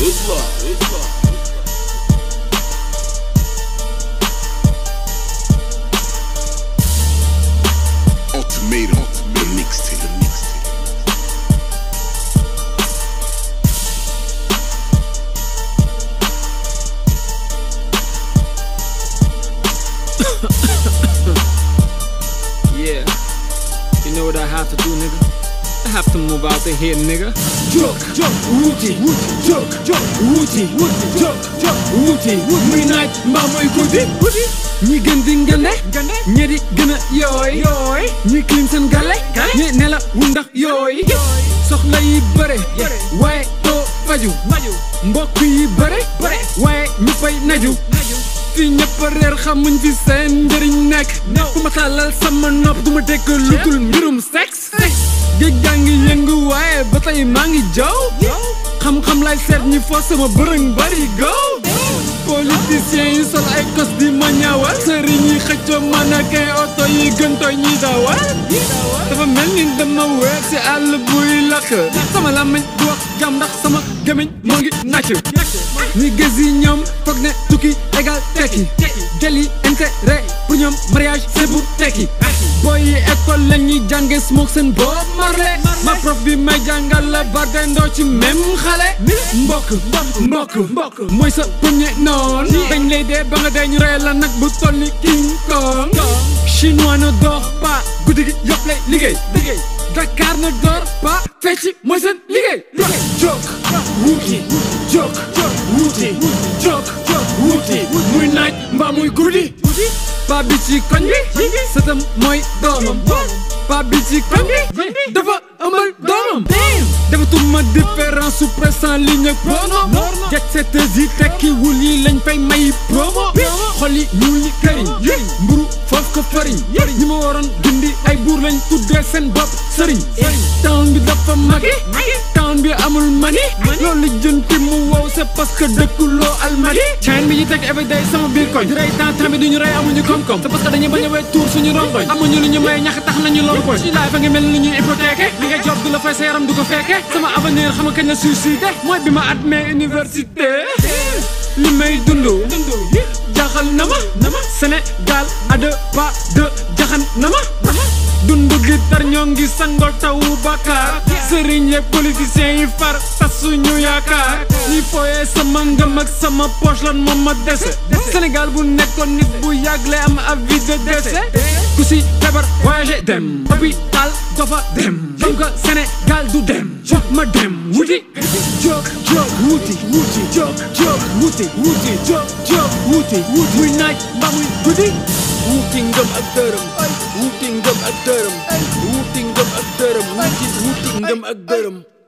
Ultimatum, the mixtape. Yeah, you know what I have to do, nigga? I have to move out of here, nigga. Wuti, muy naaj mbaa muy guddi. ñi gën di ngande ñi di gën a yooy ñi clean seen gale ñi ne la wu ndax yooy soxla yi bëre waaye doo faju mbokk yi bëre waaye ñu fay naju fi ñëpp a reer xamuñ fi seen njëriñ nekk fu ma tàllal sama nopp du ma dégg lu dul mbirum sexe géej gaa ngi yëngu waaye ba tey maa ngi joow xam-xam lay seet ñi foo sama bërëng bari go politiciens yi sol ay kos di ma ñaawal sëriñ yi xëccoo mannequin oto yi gën tooy ñi dawal dafa mel ni dama weer si àll buy lakk sama làmmiñ du wax jàmm ndax sama gémmiñ moo ngi nàcc ñi gës yi ñoom foog ne tukki égal tekki jël yi intérêt pour ñoom mariage c'est pour tekki boy yi école la ñuy jànge smoke seen Bob Marley ma prof bi may jàngal la barde ndoo ci même xale mbokk mooy sa premier noon dañ lay dee ba nga dee ñu rey la nag bu toll ni King Kong chinois ne dort pas guddi gi yëpp lay liggéey Dakar ne dort pas fecc mooy seen liggéey wuti muy naaj mbaa muy guddi. paa bi ci koñ bi sëtam mooy doomam paa bi ci koñ bi dafa amal doomam defatuma différence su presse en ligne ak prono jet setteurs yi tekki wul yi lañ fay may promo xol yi ñuul yi këriñ mburu foofu ko fariñ ñi ma waroon gindi ay buur lañ tuddee seen bopp sëriñ town bi dafa magi town bi amul mani loolu jënti mu wow c'est parce que dëkkuloo almadi chaine bi ñu teg everyday sama biir koñ di rey temps bi duñu rey amuñu koom-koom c'est parce que dañuy bañ a wee tuur suñu rongoñ amuñu lu ñu may ñax tax nañu loolu koñ ci laay fa ngi mel ni ñuy hypothéqué li nga job du la fay sa yaram du ko fekke sama avenir xam nga kañ la suicide mooy bi ma admee université li may dundu jaxal na ma Sénégal à deux pas de jaxan na ma dundu gi tar ñoo ngi sangol tawu bakkaar sëriñ yeeg politiciens yi far tas suñu yaakaar ñi fooyee sama ngëm ak sama poche lan moom ma dese Sénégal bu nekkoon nit bu yàgg lay am avis de décès ku si feebar voyagé dem hôpital dafa dem xam nga Sénégal du dem ma dem wuti wuti muy naaj mbaa muy guddi wuti ngëm ak dërëm wuti ngëm ak dërëm wuti ngëm ak dërëm wuti ngëm ak dërëm